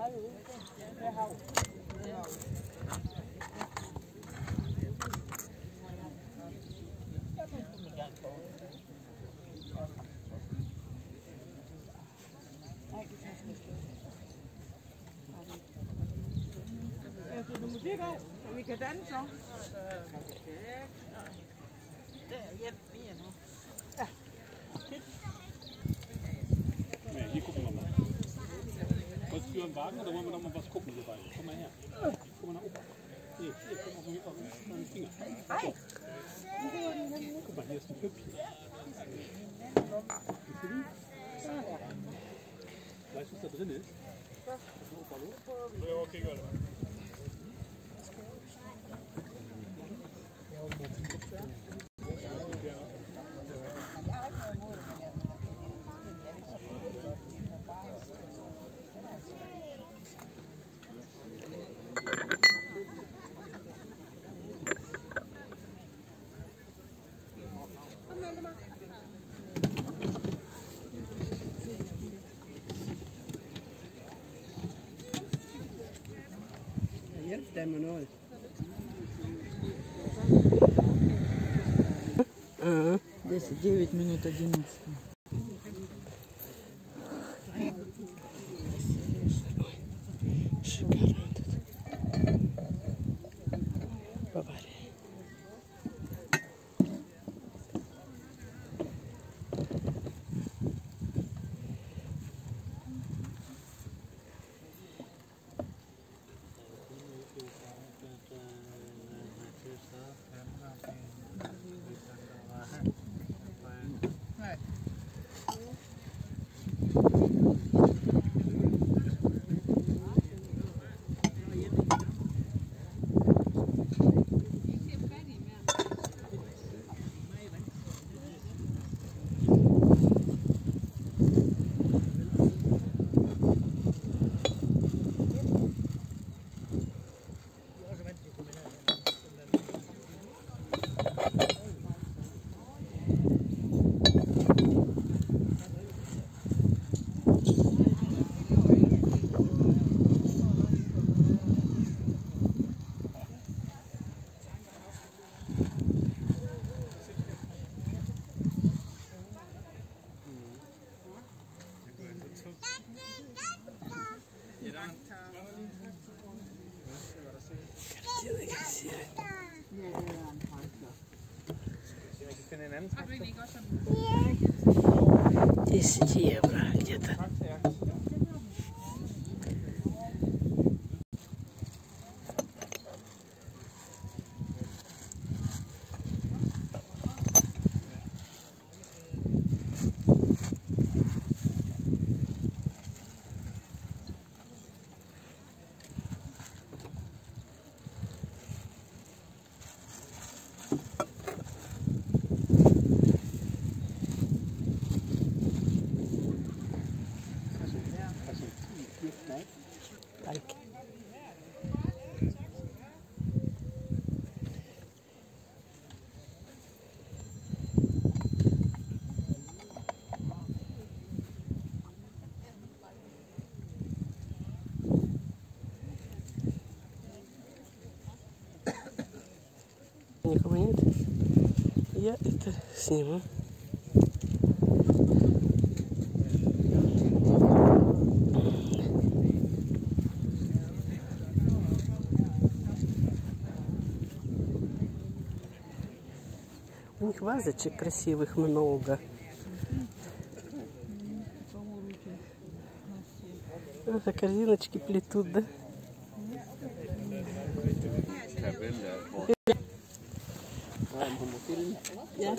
Musik af, så vi kan danse så. Hier gucken wir mal. Wolltest du einen Wagen oder wollen wir noch mal was gucken so weit? Komm mal her. Guck mal nach oben. Nee, hier, guck mal auf den Finger. So. Guck mal, hier ist ein Püppchen. Weißt du, was da drin ist? Ja, okay, gut. Hjælp dem med noget. Здесь 9 минут 11. Шикарно тут. Бавария. anden traktor? 10 евро где-то. Никого нет. Я это сниму. У них вазочек красивых много. Это корзиночки плетут, да? Ja.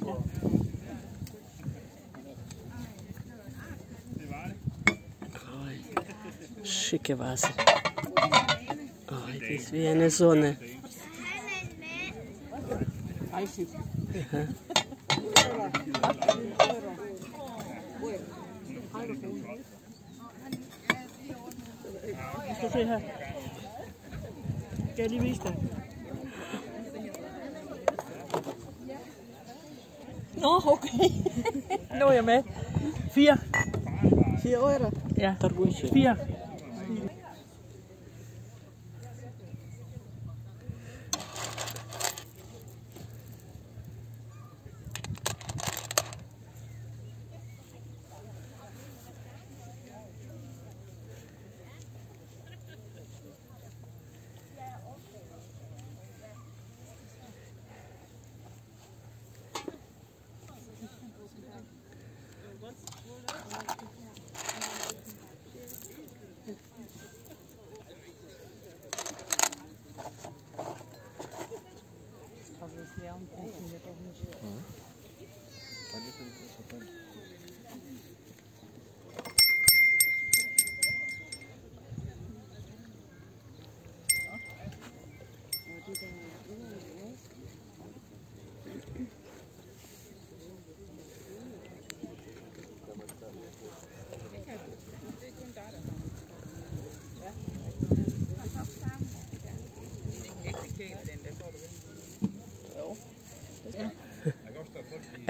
Ой, schicke Vase. Oh, das ist wie eine Sonne. Aha. Skal jeg lige vise dig? Nå, okay. Nu er jeg med. 4. 4 euro. Ja, 4.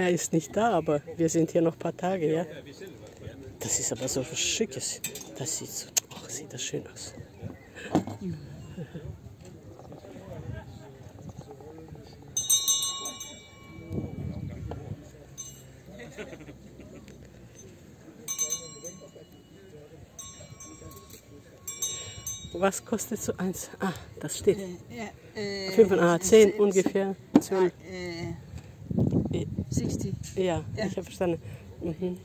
er ist nicht da, aber wir sind hier noch ein paar Tage, ja. Das ist aber so was Schickes. Das sieht so, ach, sieht das schön aus. Was kostet so eins? Ah, das steht. 10 ungefähr. 12. 60. Ja, ich habe verstanden. Mhm.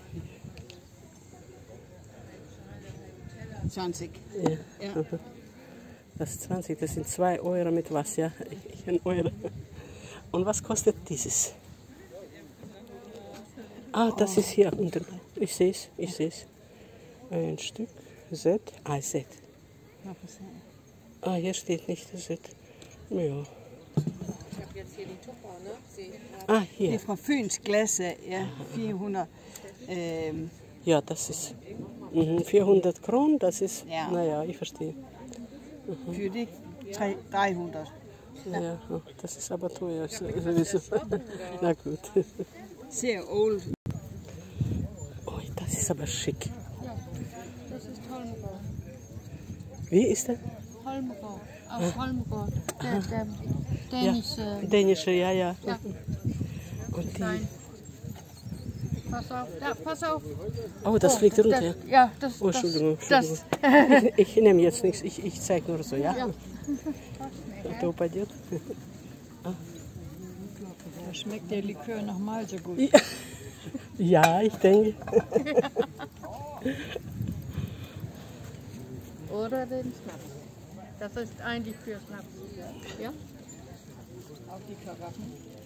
20. Ja. Ja. Mhm. Das ist 20, das sind 2 Euro mit was, ja? 1 Euro. Und was kostet dieses? Ah, das ist hier unten. Ich sehe es, ich sehe es. Ein Stück Z. Ah, Z. Ah, hier steht nicht Z. Ja. Ich habe jetzt hier die Tupper, ne? Ah, Det er hier. fra Fyns Glasse, ja, 400. Ja, das ist 400 Kronen, das ist, Ja. naja, ich verstehe. Für det 300. Ja, das ist aber teuer sowieso. Na gut. Sehr old. Oh, das ist aber schick. Das ist Holmgård. Wie ist der? Holmgård. Aus Holmgård. Der dänische. Dänische, ja, ja. Ja. Und die, Nein. Pass auf. Ja, pass auf. oh, das fliegt runter. Ja. Ja, das. Oh, Entschuldigung, Das. Ich nehme jetzt nichts, ich zeige nur so, ja? Ja. Da упадет. Da schmeckt der Likör nochmal so gut. Ja, ich denke. Oder den Schnaps. Das ist eigentlich für Schnaps. Ja? Auch die Karaffen.